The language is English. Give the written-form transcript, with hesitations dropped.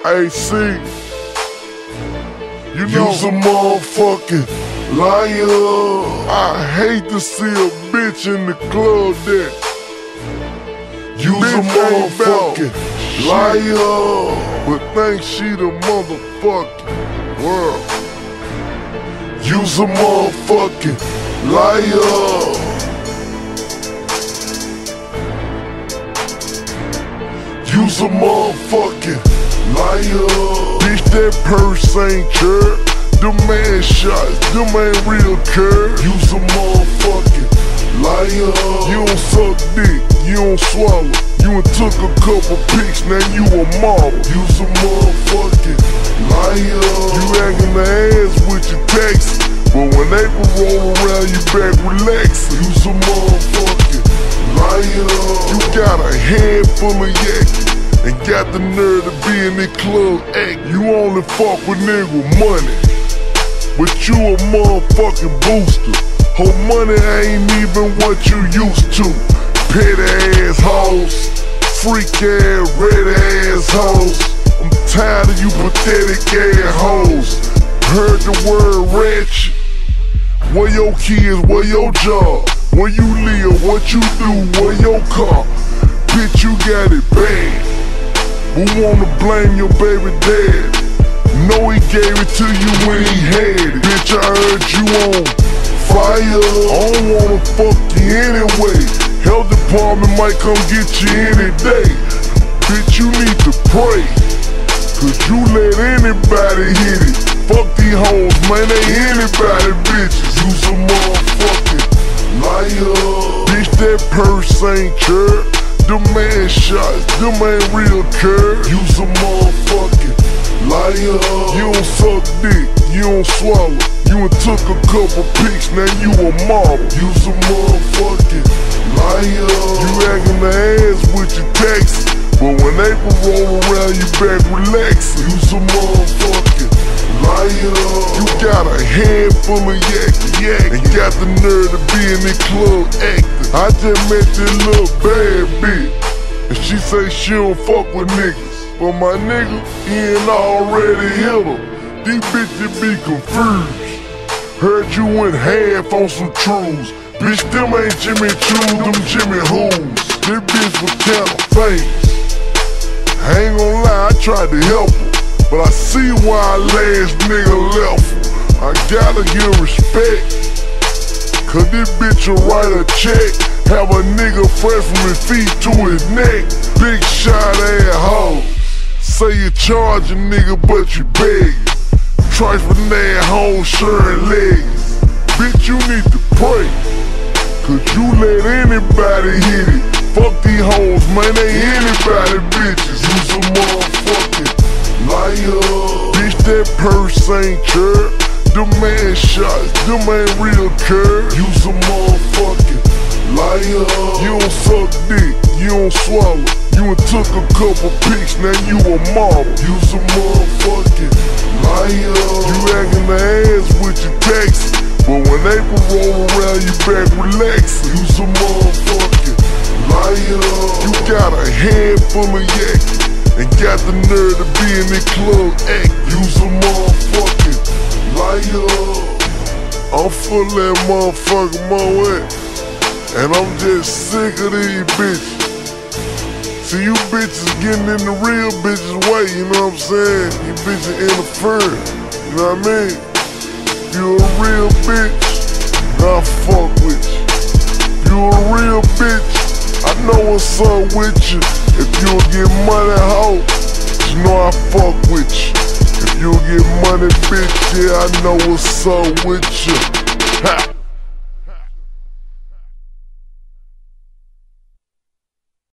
AC, you know, you's a motherfucking liar. I hate to see a bitch in the club that you's a motherfucking liar, but think she the motherfucking world. You's a motherfucking liar. You's a motherfucking liar. Bitch, that purse ain't chirp. Them man shots, them ain't real curve. You's a motherfucking liar. You don't suck dick, you don't swallow. You done took a couple pics, now you a model. You's a motherfucking liar. You acting the ass with your taxes, but when they roll around you back relaxing. You's a motherfucking liar. You got a handful of yak and got the nerve to be in the club act. You only fuck with nigga money, but you a motherfucking booster. Whole money ain't even what you used to. Petty ass hoes, freak ass, red ass hoes. I'm tired of you pathetic ass hoes. Heard the word ratchet. Where your kids, where your job? Where you live, what you do, where your car? Bitch, you got it bad. Who wanna blame your baby dad? Know he gave it to you when he had it. Bitch, I heard you on fire. I don't wanna fuck you anyway. Health department might come get you any day. Bitch, you need to pray, cause you let anybody hit it. Fuck these hoes, man, they anybody bitches. You's a motherfucking liar. Bitch, that purse ain't chirp. Them man shots, them ain't real curve. You's a motherfucking liar. You don't suck dick, you don't swallow. You done took a couple pics, now you a model. You's a motherfucking liar. You acting the ass with your taxes, but when they roll around you back relaxing. You's a motherfucking liar. You got a handful of yak and got the nerve to be in the club acting. I just met this little bad bitch, and she say she don't fuck with niggas, but my nigga, he ain't already hit her. These bitches be confused. Heard you went half on some truths. Bitch, them ain't Jimmy Choo, them Jimmy Who's. This bitch was kinda famous. I ain't gon' lie, I tried to help her, but I see why last nigga left her. I gotta give respect, cause this bitch will write a check. Have a nigga fresh from his feet to his neck. Big shot ass hoe. Say you charge a nigga, but you beg. Trifling that home sharing legs. Bitch, you need to pray, cause you let anybody hit it. Fuck these hoes, man, they anybody bitches. You's a motherfucking liar. Bitch, that purse ain't chirp. Them man shots, them ain't real curve. You's a motherfucking liar. You don't suck dick, you don't swallow. You done took a couple pics, now you a model. You's a motherfucking liar. You acting the ass with your taxes, but when they roll around you back relaxing. You's a motherfucking liar. You got a handful of yak and got the nerve to be in the club act. You's a motherfucking liar. I'm full of that motherfucking Moet, and I'm just sick of these bitches. See, you bitches getting in the real bitches' way, you know what I'm saying? You bitches interfering, you know what I mean? If you a real bitch, I'll fuck with you. If you a real bitch, I know what's up with you. If you'll get money, hoe, you know I fuck with you. If you'll get money, bitch, yeah, I know what's up with you. Ha!